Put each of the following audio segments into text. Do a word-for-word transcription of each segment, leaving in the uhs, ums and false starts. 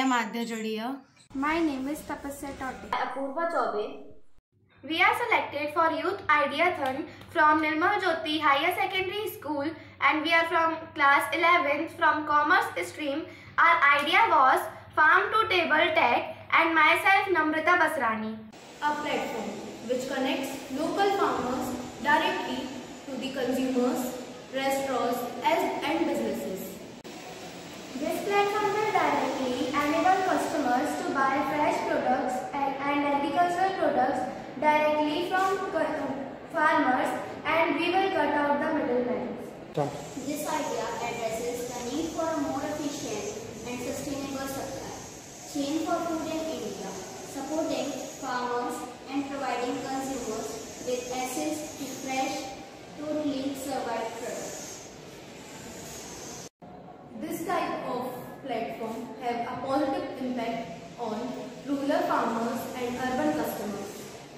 am Adya Jadia. My name is Tapasya Totti. Apurva Chaube. We are selected for Youth Ideathon from Nirmal Jyoti Higher Secondary School and we are from class eleventh from Commerce stream. Our idea was Farm to Table Tech and myself Namrata Basrani. A platform which connects local farmers directly to the consumers, restaurants and businesses. This platform will directly enable customers to buy fresh products and, and agricultural products directly from farmers and we will cut out the middlemen. This idea addresses the need for a more efficient and sustainable supply chain for food in India, supporting farmers and providing consumers with access to fresh, totally survived products. This type of platform have a positive impact on rural farmers and urban customers.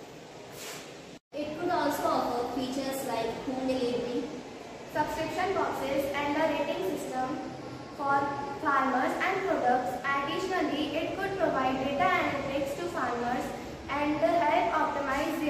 It could also offer features like home delivery, subscription boxes and a rating system for farmers and products. Additionally, it could provide data analytics to farmers and help optimize their